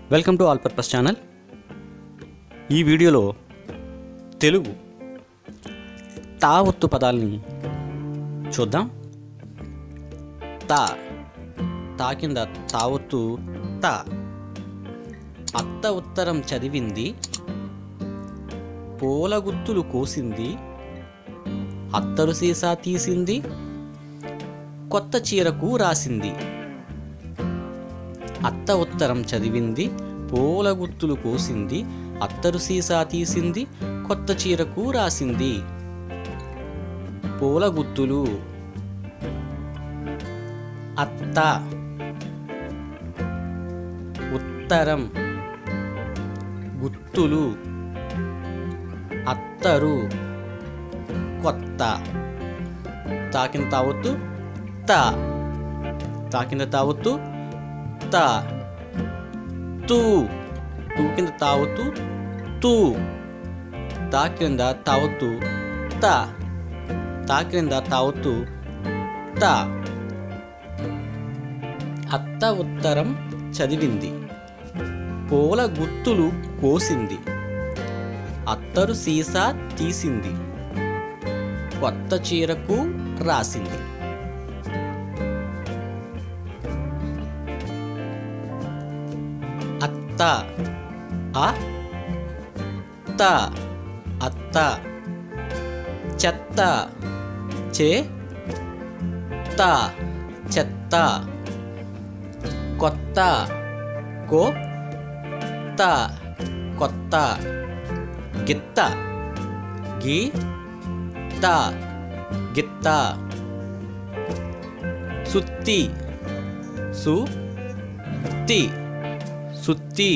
Welcome to all purpose channel. ఈ వీడియోలో తెలుగు తా ఒత్తు పదాలని చూద్దాం. తా కింద తా ఒత్తు తా. అత్త ఉత్తరం చదివింది, పూల గుత్తులు కోసింది, అత్తరు సీసా తీసింది, కొత్త చీరకు రాసింది. అత్త ఉత్తరం చదివింది, పూల గుత్తులు కోసింది, అత్తరు సీసా తీసింది, కొత్త చీరకు రాసింది. పూల గుత్తులు అత్త, ఉత్తరం గుత్తులు, అత్తరు, కొత్త. తాకిన తావొత్తు తా, తాకిన తావొత్తు తా. తూ, తూ కింద తావొత్తు తూ. తా కింద తావొత్తు తా, తా కింద తావొత్తు తా. అత్త ఉత్తరం చదివింది, పూల గుత్తులు కోసింది, అత్తరు సీసా తీసింది, కొత్త చీరకు రాసింది. అత్త అ త, అత్త. చెత్త చే త, చెత్త. కొత్త కో త, కొత్త. గిత్త గి త, గిత్త. సుత్తి సు తి, సుత్తి.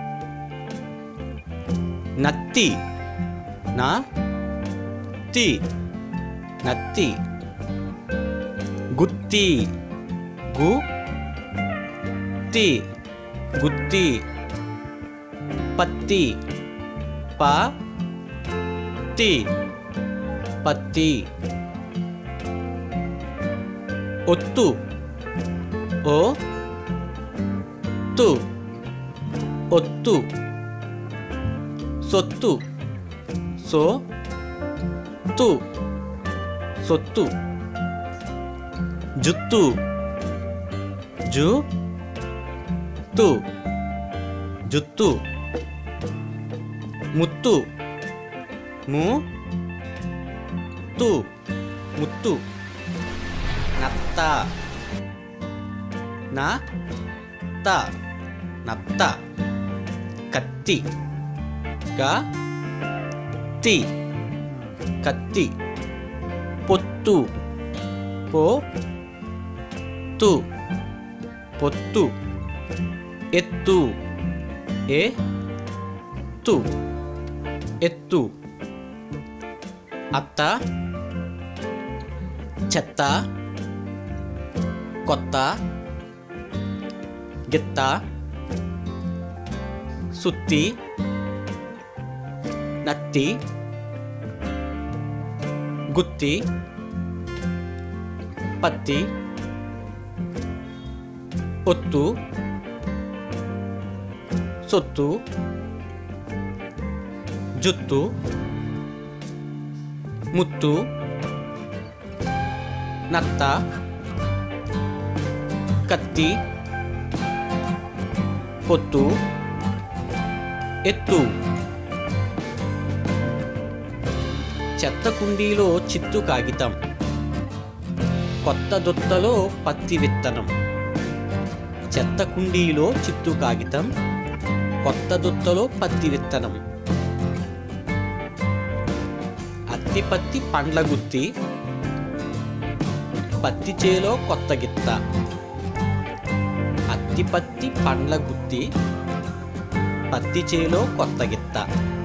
నత్తి నా తి, నత్తి. గుత్తి గు తి, గుత్తి. పత్తి ప తి, పత్తి. ఒత్తు ఓ తు, ఒత్తు. సొత్తు సో తు, సొత్తు. జుత్తు జు తు, జుత్తు. ముత్తు ము తు, ముత్తు. నత్త నా త, నత్త. కత్తి గా తి, కత్తి. పొత్తు పో తు, పొత్తు. ఎత్తు ఏ తు, ఎత్తు. అత్త, చెత్త, కొత్త. గిత్త, సుత్తి, నత్తి, గుత్తి, పత్తి. ఒత్తు సొత్తు, జుత్తు, ముత్తు. నత్త, కత్తి, పొత్తు, ఎత్తు. చెత్త కుండీలో చిత్తు కాగితం, కొత్త దొత్తలో పత్తి విత్తనం. చెత్త కుండీలో చిత్తు కాగితం, కొత్త దొత్తలో పత్తి విత్తనం. అత్తి పత్తి పండ్ల గుత్తి, పత్తి చేలో కొత్త గిత్త. అత్తి పత్తి పండ్ల గుత్తి, పత్తి చేలో కొత్త గిత్త.